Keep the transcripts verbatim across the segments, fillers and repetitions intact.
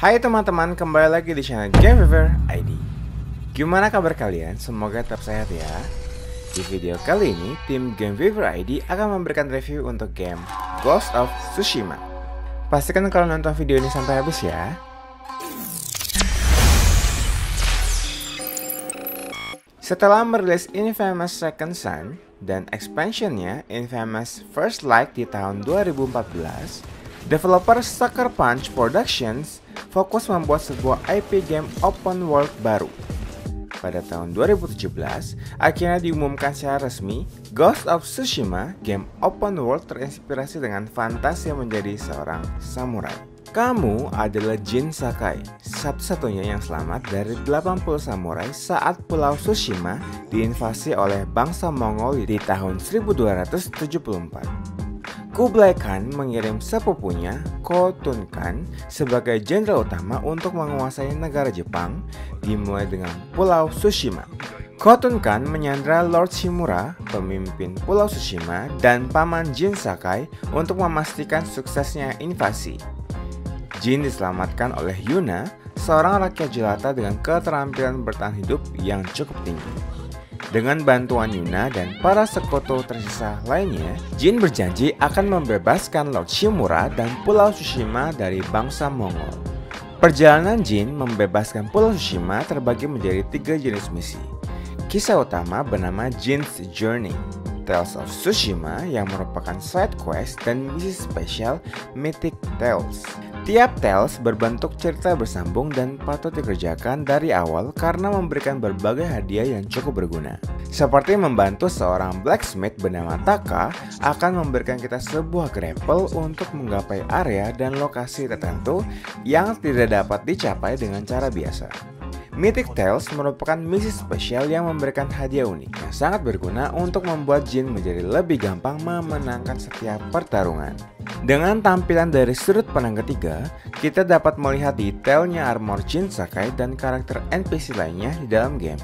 Hai teman-teman, kembali lagi di channel Gameweaver I D. Gimana kabar kalian? Semoga tetap sehat ya. Di video kali ini, tim Gameweaver I D akan memberikan review untuk game Ghost of Tsushima. Pastikan kalau nonton video ini sampai habis ya. Setelah merilis Infamous Second Son dan expansionnya Infamous First Light di tahun dua ribu empat belas, developer Sucker Punch Productions fokus membuat sebuah I P game open world baru. Pada tahun dua ribu tujuh belas, akhirnya diumumkan secara resmi, Ghost of Tsushima, game open world terinspirasi dengan fantasi menjadi seorang samurai. Kamu adalah Jin Sakai, satu-satunya yang selamat dari delapan puluh samurai saat Pulau Tsushima diinvasi oleh bangsa Mongol di tahun seribu dua ratus tujuh puluh empat. Kublai Khan mengirim sepupunya, Khotun Khan, sebagai jenderal utama untuk menguasai negara Jepang, dimulai dengan Pulau Tsushima. Khotun Khan menyandra Lord Shimura, pemimpin Pulau Tsushima, dan paman Jin Sakai untuk memastikan suksesnya invasi. Jin diselamatkan oleh Yuna, seorang rakyat jelata dengan keterampilan bertahan hidup yang cukup tinggi. Dengan bantuan Yuna dan para sekutu tersisa lainnya, Jin berjanji akan membebaskan Lord Shimura dan Pulau Tsushima dari bangsa Mongol. Perjalanan Jin membebaskan Pulau Tsushima terbagi menjadi tiga jenis misi. Kisah utama bernama Jin's Journey, Tales of Tsushima yang merupakan side quest, dan misi spesial Mythic Tales. Tiap Tales berbentuk cerita bersambung dan patut dikerjakan dari awal karena memberikan berbagai hadiah yang cukup berguna. Seperti membantu seorang blacksmith bernama Taka akan memberikan kita sebuah grapple untuk menggapai area dan lokasi tertentu yang tidak dapat dicapai dengan cara biasa. Mythic Tales merupakan misi spesial yang memberikan hadiah unik yang sangat berguna untuk membuat Jin menjadi lebih gampang memenangkan setiap pertarungan. Dengan tampilan dari sudut pandang ketiga, kita dapat melihat detailnya armor Jin Sakai dan karakter N P C lainnya di dalam game.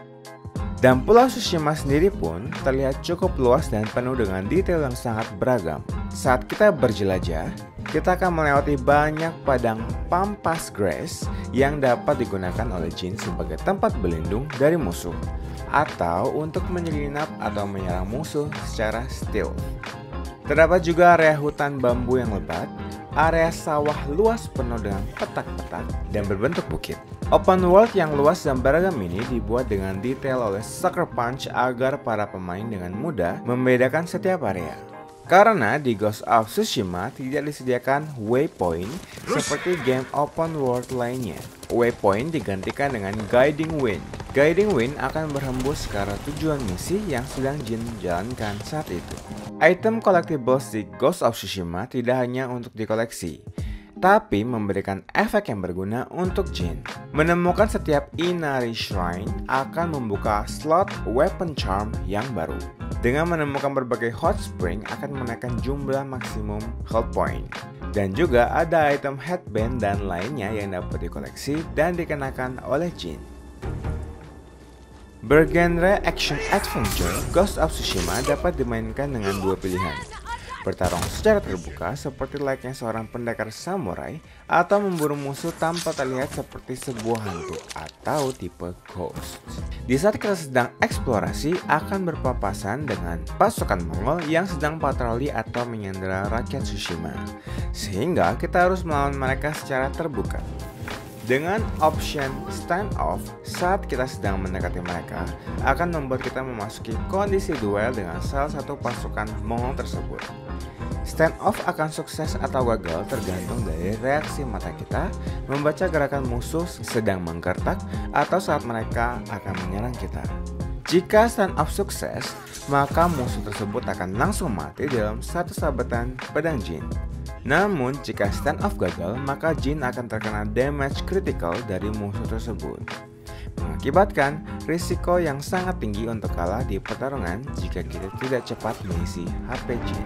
Dan Pulau Tsushima sendiri pun terlihat cukup luas dan penuh dengan detail yang sangat beragam. Saat kita berjelajah, kita akan melewati banyak padang pampas grass yang dapat digunakan oleh Jin sebagai tempat berlindung dari musuh, atau untuk menyelinap atau menyerang musuh secara stealth. Terdapat juga area hutan bambu yang lebat, area sawah luas penuh dengan petak-petak dan berbentuk bukit. Open world yang luas dan beragam ini dibuat dengan detail oleh Sucker Punch agar para pemain dengan mudah membedakan setiap area. Karena di Ghost of Tsushima tidak disediakan waypoint seperti game open world lainnya. Waypoint digantikan dengan Guiding Wind. Guiding Wind akan berhembus ke arah tujuan misi yang sedang Jin jalankan saat itu. Item collectibles di Ghost of Tsushima tidak hanya untuk dikoleksi, tapi memberikan efek yang berguna untuk Jin. Menemukan setiap Inari Shrine akan membuka slot Weapon Charm yang baru. Dengan menemukan berbagai hot spring akan menaikkan jumlah maksimum health point. Dan juga ada item headband dan lainnya yang dapat dikoleksi dan dikenakan oleh Jin. Bergenre action adventure, Ghost of Tsushima dapat dimainkan dengan dua pilihan. Bertarung secara terbuka seperti layaknya seorang pendekar samurai, atau memburu musuh tanpa terlihat seperti sebuah hantu atau tipe ghost. Di saat kita sedang eksplorasi, akan berpapasan dengan pasukan Mongol yang sedang patroli atau menyandera rakyat Tsushima, sehingga kita harus melawan mereka secara terbuka. Dengan option standoff, saat kita sedang mendekati mereka, akan membuat kita memasuki kondisi duel dengan salah satu pasukan Mongol tersebut. Standoff akan sukses atau gagal tergantung dari reaksi mata kita, membaca gerakan musuh sedang menggertak, atau saat mereka akan menyerang kita. Jika standoff sukses, maka musuh tersebut akan langsung mati dalam satu sabetan pedang Jin. Namun, jika standoff gagal, maka Jin akan terkena damage critical dari musuh tersebut, mengakibatkan risiko yang sangat tinggi untuk kalah di pertarungan jika kita tidak cepat mengisi H P Jin.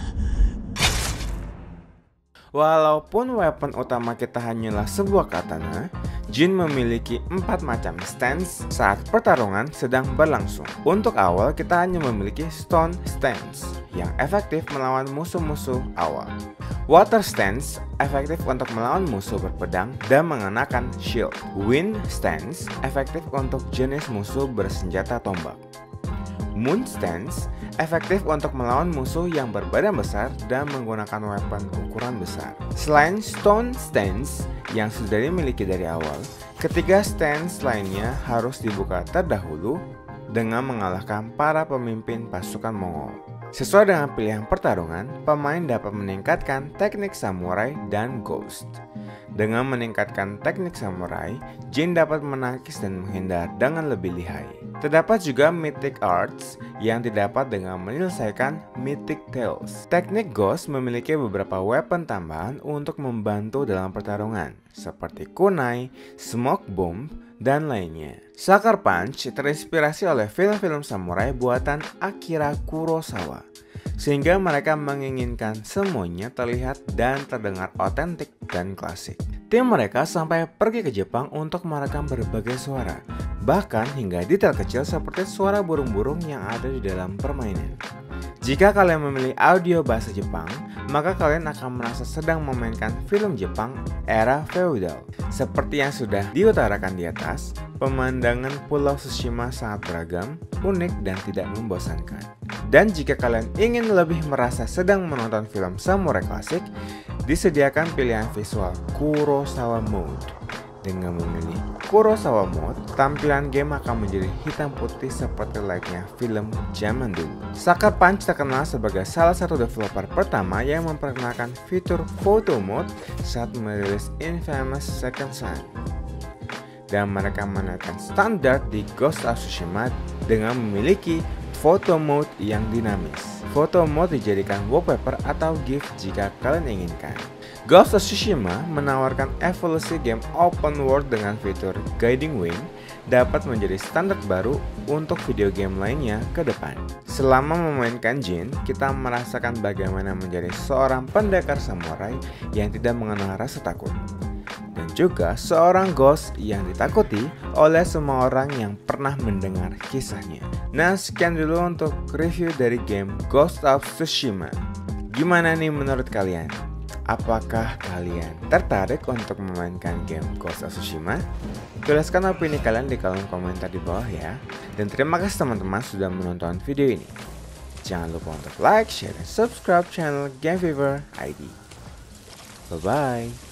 Walaupun weapon utama kita hanyalah sebuah katana, Jin memiliki empat macam stance saat pertarungan sedang berlangsung. Untuk awal, kita hanya memiliki stone stance yang efektif melawan musuh-musuh awal. Water stance efektif untuk melawan musuh berpedang dan mengenakan shield. Wind stance efektif untuk jenis musuh bersenjata tombak. Moon stance efektif untuk melawan musuh yang berbadan besar dan menggunakan weapon ukuran besar. Selain stone stance yang sudah dimiliki dari awal, ketiga stance lainnya harus dibuka terdahulu dengan mengalahkan para pemimpin pasukan Mongol. Sesuai dengan pilihan pertarungan, pemain dapat meningkatkan teknik samurai dan ghost. Dengan meningkatkan teknik samurai, Jin dapat menangkis dan menghindar dengan lebih lihai. Terdapat juga Mythic Arts yang didapat dengan menyelesaikan Mythic Tales. Teknik Ghost memiliki beberapa weapon tambahan untuk membantu dalam pertarungan, seperti kunai, smoke bomb, dan lainnya. Sucker Punch terinspirasi oleh film-film samurai buatan Akira Kurosawa, sehingga mereka menginginkan semuanya terlihat dan terdengar otentik dan klasik. Tim mereka sampai pergi ke Jepang untuk merekam berbagai suara, bahkan hingga detail kecil seperti suara burung-burung yang ada di dalam permainan. Jika kalian memilih audio bahasa Jepang, maka kalian akan merasa sedang memainkan film Jepang era feudal. Seperti yang sudah diutarakan di atas, pemandangan Pulau Tsushima sangat beragam, unik, dan tidak membosankan. Dan jika kalian ingin lebih merasa sedang menonton film samurai klasik, disediakan pilihan visual Kurosawa Mode. Dengan memilih Kurosawa Mode, tampilan game akan menjadi hitam putih seperti layaknya film zaman dulu. Sucker Punch terkenal sebagai salah satu developer pertama yang memperkenalkan fitur Photo Mode saat merilis Infamous Second Son. Dan mereka menaikkan standar di Ghost of Tsushima dengan memiliki Photo Mode yang dinamis. Photo Mode dijadikan wallpaper atau GIF jika kalian inginkan. Ghost of Tsushima menawarkan evolusi game open world dengan fitur Guiding Wing dapat menjadi standar baru untuk video game lainnya ke depan. Selama memainkan Jin, kita merasakan bagaimana menjadi seorang pendekar samurai yang tidak mengenal rasa takut, dan juga seorang ghost yang ditakuti oleh semua orang yang pernah mendengar kisahnya. Nah, sekian dulu untuk review dari game Ghost of Tsushima. Gimana nih menurut kalian? Apakah kalian tertarik untuk memainkan game Ghost of Tsushima? Tuliskan opini kalian di kolom komentar di bawah ya. Dan terima kasih teman-teman sudah menonton video ini. Jangan lupa untuk like, share, dan subscribe channel Game Fever I D. Bye-bye.